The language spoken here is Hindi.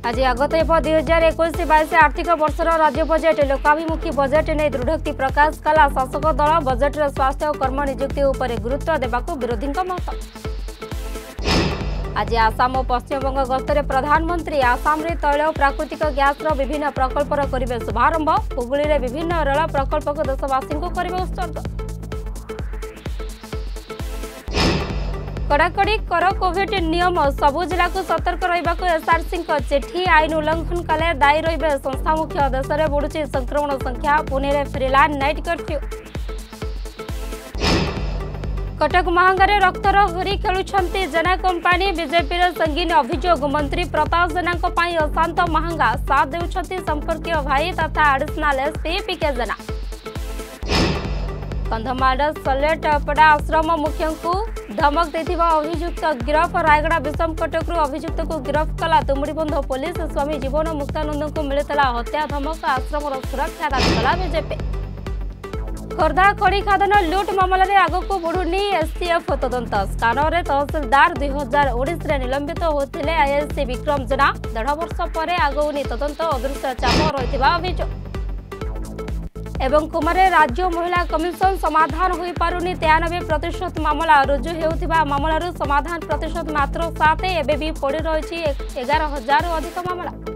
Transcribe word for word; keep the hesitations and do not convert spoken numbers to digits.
आज आगत दुई हजार एक बैश आर्थिक वर्षर राज्य बजेट लोकाभिमुखी बजेट नहीं दृढ़ोक्ति प्रकाश कला शासक दल बजेट स्वास्थ्य और कर्म नियुक्ति उपर गुरुत्व देवाक विरोधी मत। आज आसाम और पश्चिमबंग गस्तर प्रधानमंत्री आसाम रे तैल और प्राकृतिक गैस विभिन्न प्रकल्पर करेंगे शुभारंभ। हुगुली रे विभिन्न रेल प्रकल्प को देशवासी को करेंगे उत्सर्ग। कड़ाकड़ी कर कोविड नियम सबु जिला को सतर्क रहा एसआरसी चिठी आईन उल्लंघन कले दायी रे संस्था मुख्य। देश में बढ़ुची संक्रमण संख्या पुणे में फेरिला नाइट कर्फ्यू। कटक महांगारे रक्तर हरी खेलुछंती जेना कंपानी बीजेपी संगीन अभियोग। मंत्री प्रताप जेना अशांत महांगा साथ देउछंती संपर्कीय भाई तथा additional SP PK Jena. Kandhamal Saletpada आश्रम मुख्य को धमक देथिबा अभियुक्त गिरफ। रायगड़ा विषम कटक अभियुक्त को गिरफ कला तुमुड़ीबंध पुलिस। स्वामी जीवन मुक्तानंद को मिलता हत्या धमक। आश्रम सुरक्षा दाबी कला बीजेपी। खोर्धा खड़ी खादन लुट मामलें आग को बढ़ुनी एसटीएफ तदंत। स्कानर तहसिलदार दुई हजार उन्नीस निलंबित होते आईआईसी विक्रम जेना। देढ़ वर्ष पर आगौनी तदंत अदृश्य चाप रही अभियोग। एवं कुमारे राज्य महिला कमिशन समाधान हो पारुनी तेयानबे प्रतिशत मामला रुजु होता मामलार समाधान प्रतिशत मात्र सात एवं भी पड़ रही एगार हजार अधिक मामला।